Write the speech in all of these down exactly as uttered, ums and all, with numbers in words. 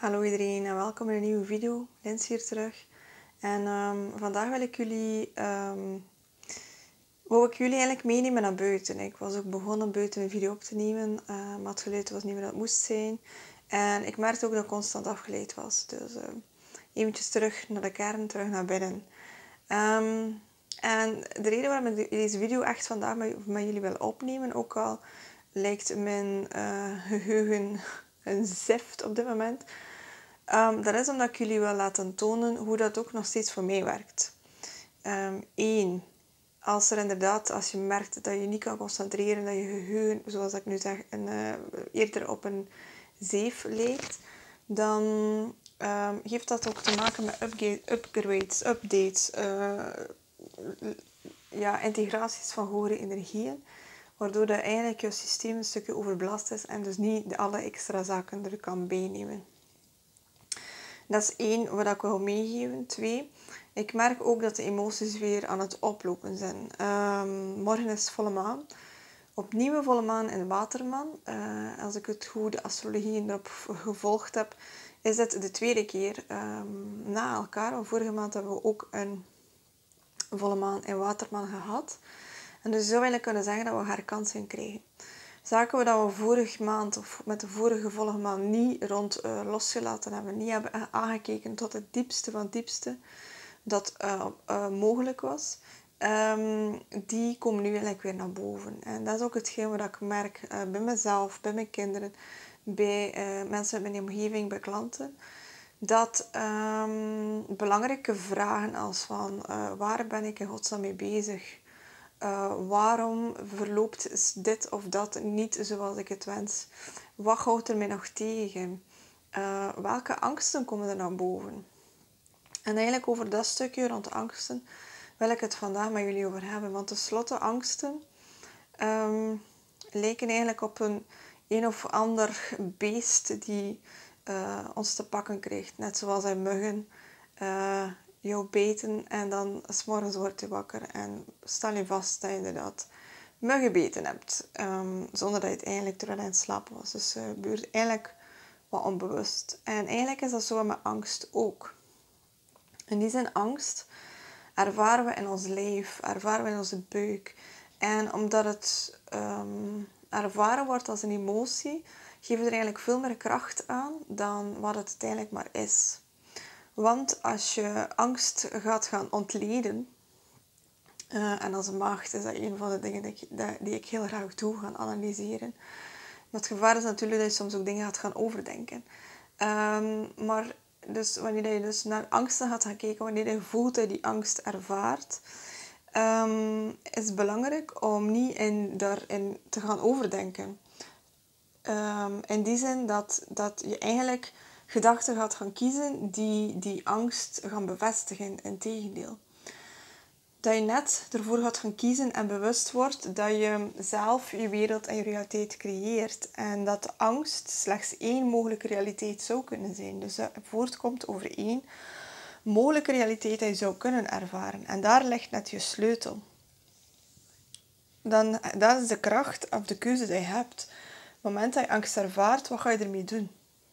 Hallo iedereen en welkom in een nieuwe video. Lins hier terug. En um, vandaag wil ik jullie, um, wou ik jullie eigenlijk meenemen naar buiten. Ik was ook begonnen buiten een video op te nemen, uh, maar het geluid was niet meer dat het moest zijn. En ik merkte ook dat ik constant afgeleid was. Dus uh, eventjes terug naar de kern, terug naar binnen. Um, en de reden waarom ik deze video echt vandaag met, met jullie wil opnemen, ook al lijkt mijn uh, geheugen een zift op dit moment, Um, dat is omdat ik jullie wil laten tonen hoe dat ook nog steeds voor mij werkt. Eén, um, als er inderdaad, als je merkt dat je niet kan concentreren, dat je geheugen, zoals ik nu zeg, een, uh, eerder op een zeef lijkt, dan um, heeft dat ook te maken met upgrades, updates, uh, ja, integraties van hogere energieën, waardoor dat eigenlijk je systeem een stukje overbelast is en dus niet de alle extra zaken er kan bijnemen. Dat is één wat ik wil meegeven. Twee, ik merk ook dat de emoties weer aan het oplopen zijn. Um, morgen is volle maan. Opnieuw volle maan in Waterman. Uh, als ik het goed de astrologie erop gevolgd heb, is het de tweede keer um, na elkaar. Want vorige maand hebben we ook een volle maan in Waterman gehad. En dus zou eigenlijk kunnen zeggen dat we herkansing krijgen. Zaken we dat we vorige maand of met de vorige volle maand niet rond uh, losgelaten hebben, niet hebben aangekeken tot het diepste van het diepste dat uh, uh, mogelijk was, um, die komen nu eigenlijk weer naar boven. En dat is ook hetgeen wat ik merk uh, bij mezelf, bij mijn kinderen, bij uh, mensen in mijn omgeving, bij klanten. Dat um, belangrijke vragen als van uh, waar ben ik in godsnaam mee bezig? Uh, waarom verloopt dit of dat niet zoals ik het wens? Wat houdt er mij nog tegen? Uh, welke angsten komen er naar boven? En eigenlijk over dat stukje rond angsten wil ik het vandaag met jullie over hebben. Want tenslotte angsten um, lijken eigenlijk op een een of ander beest die uh, ons te pakken krijgt. Net zoals hij muggen uh, jou beten en dan 's morgens word je wakker en stel je vast dat je inderdaad muggen beten hebt. Um, zonder dat je het eigenlijk terwijl je in slaap was. Dus het uh, gebeurt eigenlijk wat onbewust. En eigenlijk is dat zo met angst ook. In die zin angst ervaren we in ons lijf, ervaren we in onze buik. En omdat het um, ervaren wordt als een emotie, geven we er eigenlijk veel meer kracht aan dan wat het uiteindelijk maar is. Want als je angst gaat gaan ontleden, uh, en als een maagd is dat een van de dingen die ik, die ik heel graag doe, gaan analyseren. Maar het gevaar is natuurlijk dat je soms ook dingen gaat gaan overdenken. Um, maar dus wanneer je dus naar angsten gaat gaan kijken, wanneer je voelt dat je die angst ervaart, um, is het belangrijk om niet in, daarin te gaan overdenken. Um, in die zin dat, dat je eigenlijk gedachten gaat gaan kiezen die die angst gaan bevestigen, integendeel. Dat je net ervoor gaat gaan kiezen en bewust wordt dat je zelf je wereld en je realiteit creëert. En dat de angst slechts één mogelijke realiteit zou kunnen zijn. Dus dat voortkomt over één mogelijke realiteit die je zou kunnen ervaren. En daar ligt net je sleutel. Dan, dat is de kracht of de keuze die je hebt. Op het moment dat je angst ervaart, wat ga je ermee doen?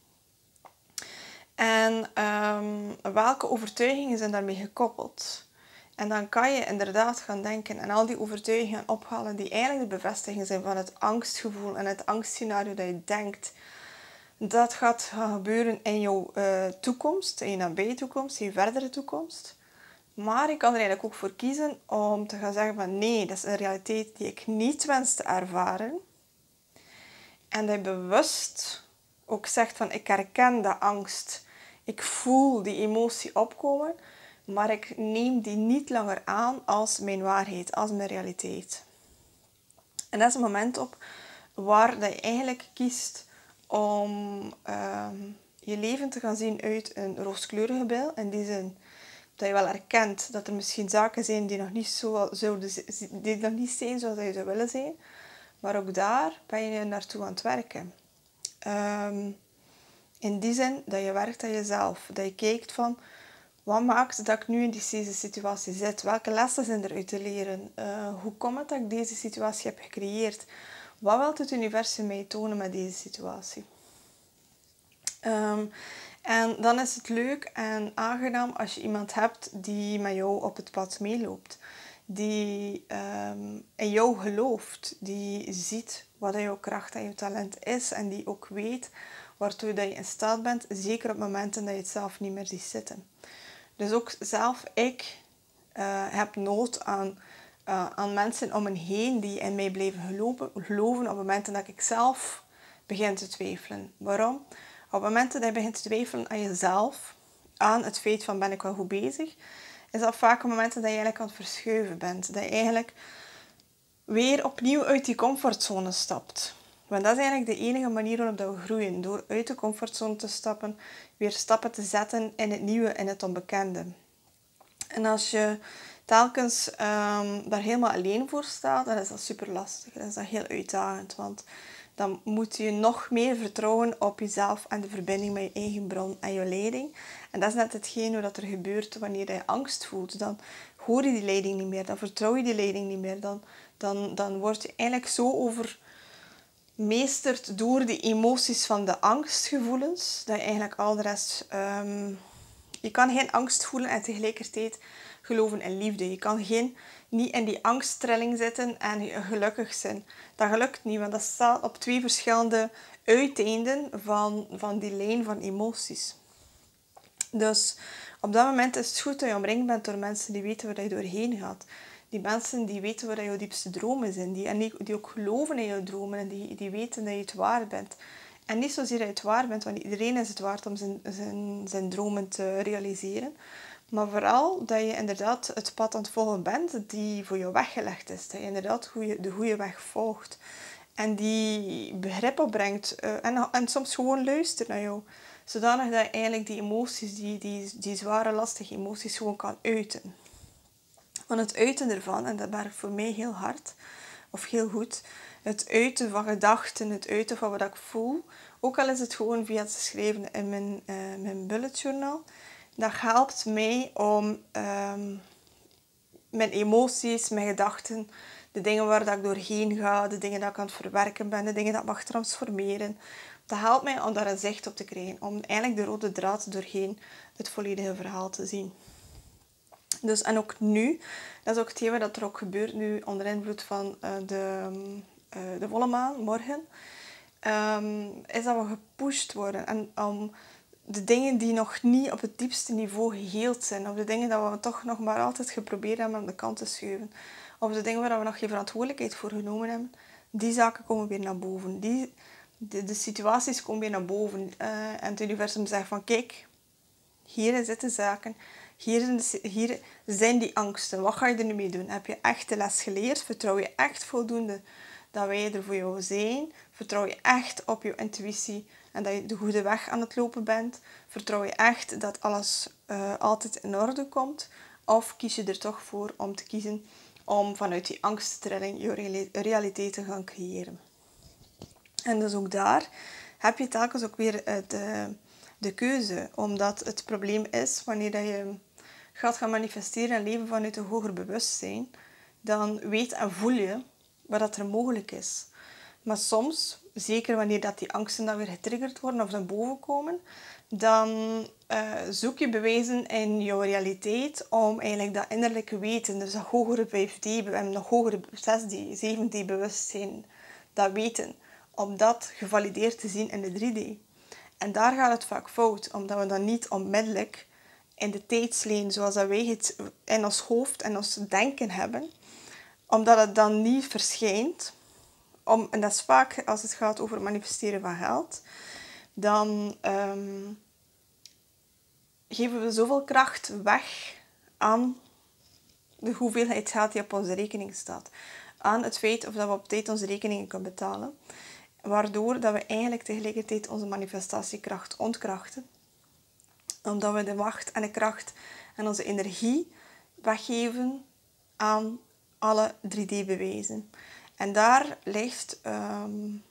En um, welke overtuigingen zijn daarmee gekoppeld? En dan kan je inderdaad gaan denken en al die overtuigingen ophalen die eigenlijk de bevestiging zijn van het angstgevoel en het angstscenario dat je denkt. Dat gaat gaan gebeuren in jouw uh, toekomst, in je nabije toekomst, in je verdere toekomst. Maar je kan er eigenlijk ook voor kiezen om te gaan zeggen van nee, dat is een realiteit die ik niet wens te ervaren. En dat je bewust ook zegt van ik herken de angst, ik voel die emotie opkomen, maar ik neem die niet langer aan als mijn waarheid, als mijn realiteit. En dat is een moment op waar dat je eigenlijk kiest om uh, je leven te gaan zien uit een rooskleurige bril. In die zin dat je wel herkent dat er misschien zaken zijn die nog niet, zo, zouden, die nog niet zijn zoals je zou willen zijn. Maar ook daar ben je naartoe aan het werken. Um, in die zin dat je werkt aan jezelf. Dat je kijkt van, wat maakt dat ik nu in deze situatie zit? Welke lessen zijn er uit te leren? Uh, hoe komt het dat ik deze situatie heb gecreëerd? Wat wil het universum mij tonen met deze situatie? Um, En dan is het leuk en aangenaam als je iemand hebt die met jou op het pad meeloopt. Die um, in jou gelooft. Die ziet wat jouw kracht en jouw talent is. En die ook weet waartoe dat je in staat bent. Zeker op momenten dat je het zelf niet meer ziet zitten. Dus ook zelf, ik uh, heb nood aan, uh, aan mensen om me heen die in mij blijven geloven, geloven op momenten dat ik zelf begin te twijfelen. Waarom? Op momenten dat je begint te twijfelen aan jezelf, aan het feit van ben ik wel goed bezig, is dat vaak op momenten dat je eigenlijk aan het verschuiven bent. Dat je eigenlijk weer opnieuw uit die comfortzone stapt. Want dat is eigenlijk de enige manier waarop we groeien. Door uit de comfortzone te stappen, weer stappen te zetten in het nieuwe, in het onbekende. En als je telkens um, daar helemaal alleen voor staat, dan is dat super lastig. Dan is dat heel uitdagend. Want dan moet je nog meer vertrouwen op jezelf en de verbinding met je eigen bron en je leiding. En dat is net hetgeen wat er gebeurt wanneer je angst voelt. Dan hoor je die leiding niet meer, dan vertrouw je die leiding niet meer. Dan, dan, dan word je eigenlijk zo overmeesterd door die emoties van de angstgevoelens, dat je eigenlijk al de rest... Um, je kan geen angst voelen en tegelijkertijd geloven in liefde. Je kan geen, niet in die angsttrilling zitten en gelukkig zijn. Dat gelukt niet, want dat staat op twee verschillende uiteinden van, van die lijn van emoties. Dus op dat moment is het goed dat je omringd bent door mensen die weten waar je doorheen gaat. Die mensen die weten waar jouw diepste dromen zijn. Die, en die, die ook geloven in jouw dromen en die, die weten dat je het waard bent. En niet zozeer dat je het waard bent, want iedereen is het waard om zijn, zijn, zijn dromen te realiseren. Maar vooral dat je inderdaad het pad aan het volgen bent die voor jou weggelegd is. Dat je inderdaad goeie, de goede weg volgt. En die begrip opbrengt. Uh, en, en soms gewoon luistert naar jou. Zodanig dat je eigenlijk die emoties, die, die, die zware, lastige emoties gewoon kan uiten. Want het uiten ervan, en dat werkt voor mij heel hard, of heel goed, het uiten van gedachten, het uiten van wat ik voel, ook al is het gewoon via het schrijven in mijn, uh, mijn bullet journal, dat helpt mij om um, mijn emoties, mijn gedachten, de dingen waar dat ik doorheen ga, de dingen dat ik aan het verwerken ben, de dingen dat ik mag transformeren, dat helpt mij om daar een zicht op te krijgen, om eigenlijk de rode draad doorheen het volledige verhaal te zien. Dus, en ook nu, dat is ook hetgeen wat er ook gebeurt nu onder invloed van uh, de, uh, de volle maan, morgen, um, is dat we gepusht worden. En um, de dingen die nog niet op het diepste niveau geheeld zijn, of de dingen dat we toch nog maar altijd geprobeerd hebben aan de kant te schuiven, of de dingen waar we nog geen verantwoordelijkheid voor genomen hebben, die zaken komen weer naar boven. Die, de, de situaties komen weer naar boven. Uh, en het universum zegt van kijk, hier zitten zaken. Hier, hier zijn die angsten. Wat ga je er nu mee doen? Heb je echt de les geleerd? Vertrouw je echt voldoende dat wij er voor jou zijn? Vertrouw je echt op je intuïtie en dat je de goede weg aan het lopen bent? Vertrouw je echt dat alles uh, altijd in orde komt? Of kies je er toch voor om te kiezen om vanuit die angsttrilling je realiteit te gaan creëren? En dus ook daar heb je telkens ook weer de, de keuze. Omdat het probleem is, wanneer dat je gaat gaan manifesteren en leven vanuit een hoger bewustzijn, dan weet en voel je wat er mogelijk is. Maar soms, zeker wanneer dat die angsten dan weer getriggerd worden of naar boven komen, dan uh, zoek je bewijzen in jouw realiteit om eigenlijk dat innerlijke weten, dus dat hogere vijf D en nog hogere zes D, zeven D bewustzijn, dat weten, om dat gevalideerd te zien in de drie D. En daar gaat het vaak fout, omdat we dan niet onmiddellijk in de tijdslijn zoals dat wij het in ons hoofd en ons denken hebben, omdat het dan niet verschijnt. Om, en dat is vaak als het gaat over het manifesteren van geld, dan um, geven we zoveel kracht weg aan de hoeveelheid geld die op onze rekening staat. Aan het feit of dat we op tijd onze rekeningen kunnen betalen. Waardoor dat we eigenlijk tegelijkertijd onze manifestatiekracht ontkrachten. Omdat we de macht en de kracht en onze energie weggeven aan alle drie D bewijzen. En daar ligt, um,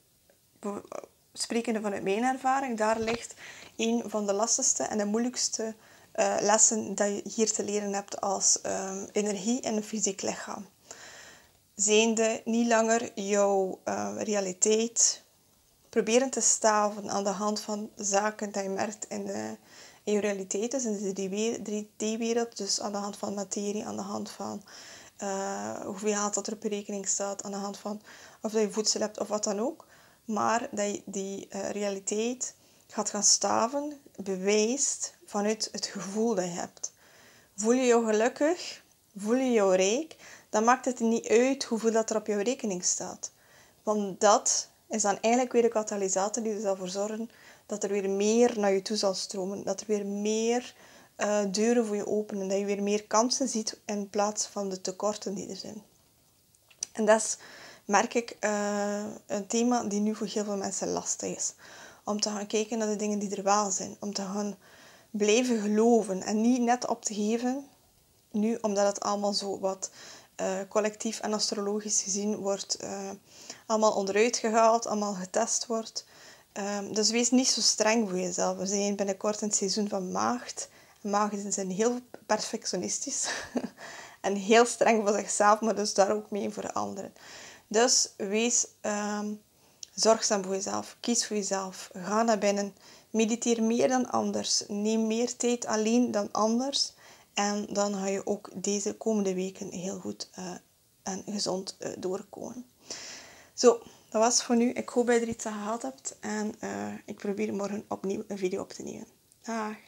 sprekende vanuit mijn ervaring, daar ligt een van de lastigste en de moeilijkste uh, lessen dat je hier te leren hebt als um, energie in een fysiek lichaam. Zijnde niet langer jouw uh, realiteit proberen te staven aan de hand van zaken die je merkt in, de, in je realiteit, dus in de drie D-wereld. Dus aan de hand van materie, aan de hand van uh, hoeveel geld dat er op je rekening staat, aan de hand van of dat je voedsel hebt of wat dan ook. Maar dat je die uh, realiteit gaat gaan staven, bewijst vanuit het gevoel dat je hebt. Voel je je gelukkig? Voel je je rijk? Dan maakt het niet uit hoeveel dat er op je rekening staat. Want dat is dan eigenlijk weer de katalysator die er zal voor zorgen dat er weer meer naar je toe zal stromen. Dat er weer meer uh, deuren voor je openen. Dat je weer meer kansen ziet in plaats van de tekorten die er zijn. En dat is, merk ik, uh, een thema die nu voor heel veel mensen lastig is. Om te gaan kijken naar de dingen die er wel zijn. Om te gaan blijven geloven en niet net op te geven. Nu, omdat het allemaal zo wat uh, collectief en astrologisch gezien wordt uh, allemaal onderuit gehaald, allemaal getest wordt. Um, dus wees niet zo streng voor jezelf. We zijn binnenkort in het seizoen van maagd. Maagden zijn heel perfectionistisch en heel streng voor zichzelf, maar dus daar ook mee voor anderen. Dus wees um, zorgzaam voor jezelf. Kies voor jezelf. Ga naar binnen. Mediteer meer dan anders. Neem meer tijd alleen dan anders. En dan ga je ook deze komende weken heel goed uh, en gezond uh, doorkomen. Zo, dat was voor nu. Ik hoop dat je er iets aan gehad hebt. En uh, ik probeer morgen opnieuw een video op te nemen. Dag!